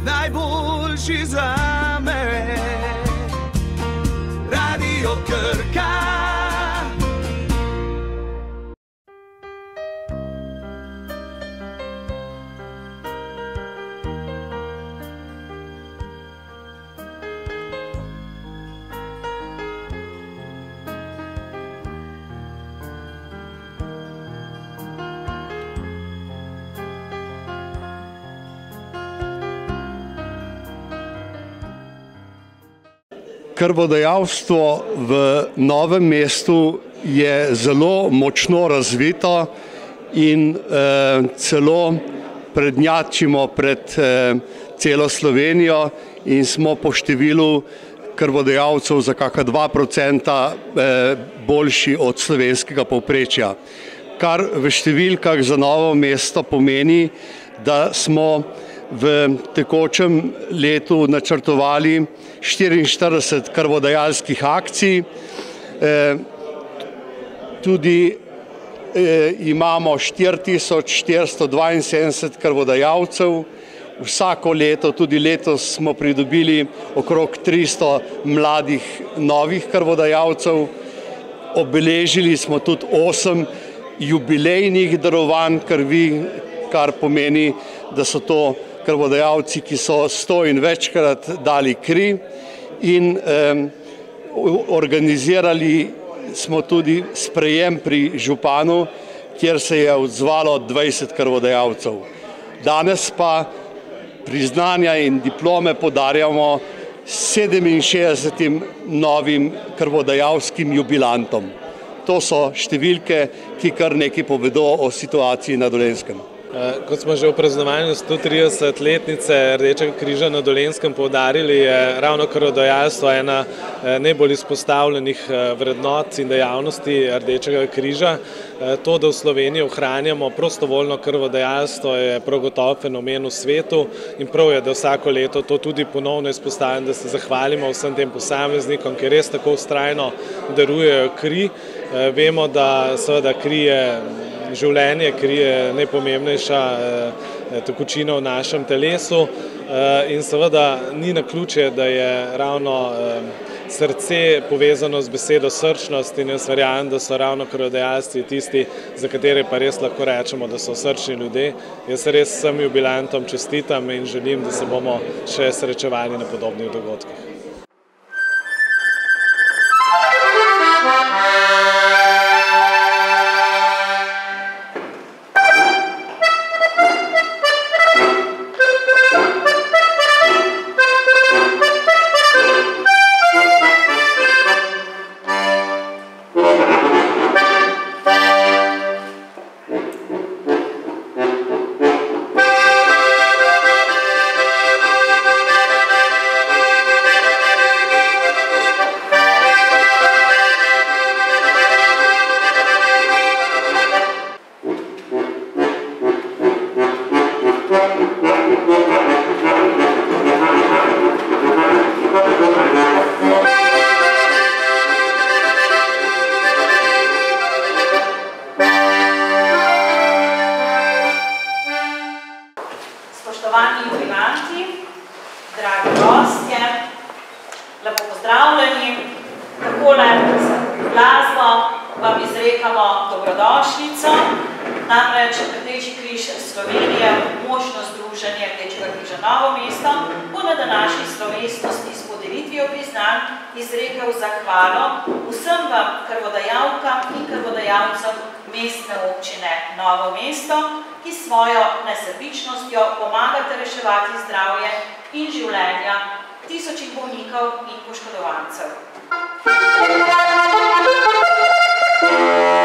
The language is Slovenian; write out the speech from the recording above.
najboljši zame. Radio Krka. Krvodajalstvo v Novem mestu je zelo močno razvito in celo prednjačimo pred celo Slovenijo in smo po številu krvodajalcev za kakšna 2% boljši od slovenskega povprečja. Kar v številkah za Novo mesto pomeni, da smo v tekočem letu načrtovali 44 krvodajalskih akcij. Tudi imamo 4472 krvodajalcev. Vsako leto, tudi letos smo pridobili okrog 300 mladih novih krvodajalcev. Obeležili smo tudi 8 jubilejnih darovanj krvi, kar pomeni, da so to krvodajalci, ki so 100 in večkrat dali kri, in organizirali smo tudi sprejem pri županu, kjer se je odzvalo 20 krvodajalcev. Danes pa priznanja in diplome podarjamo 67 novim krvodajalskim jubilantom. To so številke, ki kar nekaj povedo o situaciji na Dolenjskem. Kot smo že v praznovanju 130-letnice Rdečega križa na Dolenjskem poudarili, je ravno krvodajalstvo ena najbolj izpostavljenih vrednot in dejavnosti Rdečega križa. To, da v Sloveniji ohranjamo prostovoljno krvodajalstvo, je prav gotovo fenomen v svetu in prav je, da vsako leto to tudi ponovno izpostavim, da se zahvalimo vsem tem posameznikom, ki res tako vztrajno darujejo kri. Vemo, da seveda kri je življenje, kri je najpomembnejša tekočina v našem telesu in seveda ni naključje, da je ravno srce povezano z besedo srčnost in jaz verjamem, da so ravno krvodajalci tisti, za katere pa res lahko rečemo, da so srčni ljudje. Jaz res vsem jubilantom čestitam in želim, da se bomo še srečevali na podobnih dogodkih. Spoštovani jubilanti, dragi gostje, lepo pozdravljeni. Takole z glasbo vam izrekamo dobrodošlico. Namreč Rdeči križ Slovenije, močno združenje Rdečega križa Novo mesto, bo na današnji slovesnosti s podelitvijo priznanj izrekel zahvalo vsem vam krvodajalkam in krvodajalcem mestne občine Novo mesto, ki svojo nesebičnostjo pomagate reševati zdravje in življenja tisočih bolnikov in poškodovancev.